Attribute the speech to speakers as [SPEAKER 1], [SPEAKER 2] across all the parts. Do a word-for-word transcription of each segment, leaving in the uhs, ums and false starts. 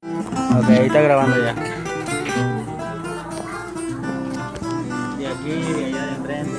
[SPEAKER 1] Ok, ahí está grabando ya. De aquí, de allá de enfrente.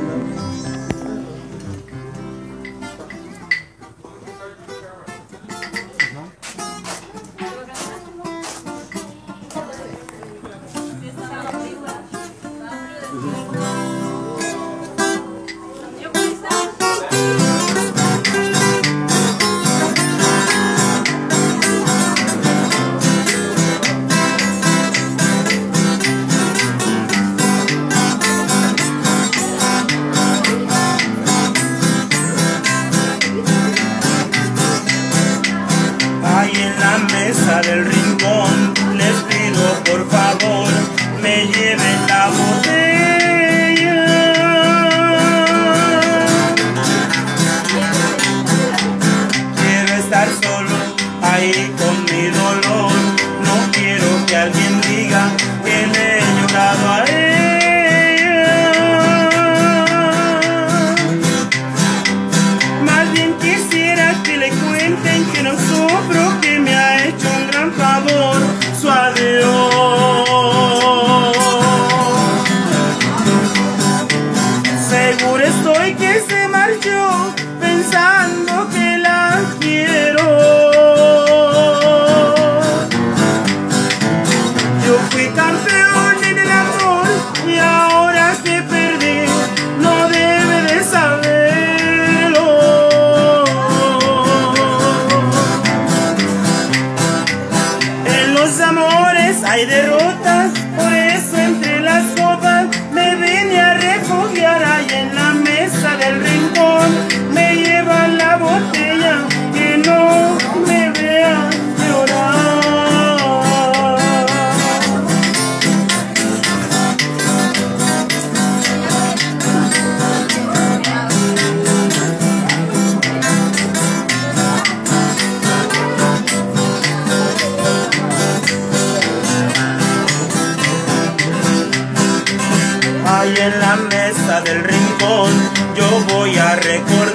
[SPEAKER 2] Ahí en la mesa del rincón les pido por favor me lleven la botella. Quiero estar solo ahí con mi dolor, no quiero que alguien diga que le he llorado a ella. Más bien quisiera que le cuenten que no sufro, que me ha hecho un gran favor su adiós. Seguro estoy que se marchó pensando que la quiero. Yo fui campeón en el amor y ahora que perdí no debe de saberlo. En los amores hay derrotas, por eso entre las copas me vine a refugiar. Ahí en la mesa del rincón me llevan la botella, que no me vean llorar. Ahí en la mesa del rincón yo voy a recordar